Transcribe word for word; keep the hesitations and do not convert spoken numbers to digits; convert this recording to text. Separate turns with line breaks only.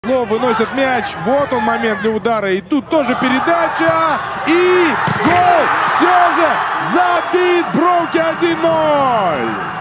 Выносит мяч. Вот он момент для удара. И тут тоже передача. И гол! Все же забит Броуки один ноль.